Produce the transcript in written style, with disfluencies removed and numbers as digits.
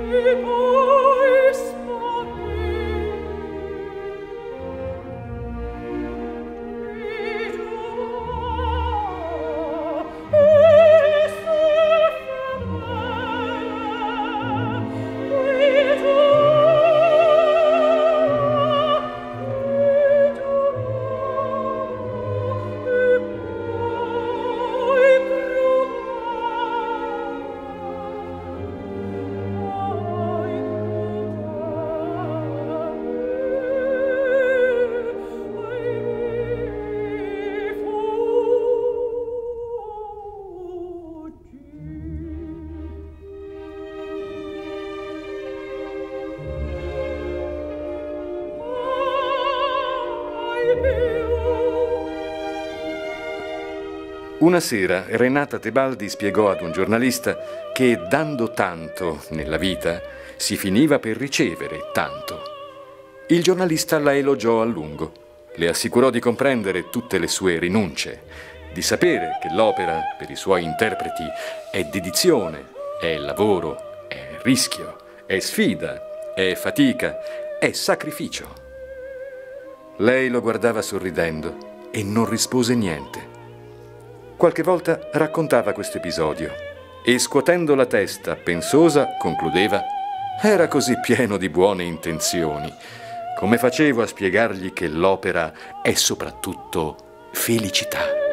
Una sera Renata Tebaldi spiegò ad un giornalista che dando tanto nella vita si finiva per ricevere tanto. Il giornalista la elogiò a lungo, le assicurò di comprendere tutte le sue rinunce, di sapere che l'opera per i suoi interpreti è dedizione, è lavoro, è rischio, è sfida, è fatica, è sacrificio. Lei lo guardava sorridendo e non rispose niente. Qualche volta raccontava questo episodio e, scuotendo la testa, pensosa, concludeva: era così pieno di buone intenzioni. Come facevo a spiegargli che l'opera è soprattutto felicità?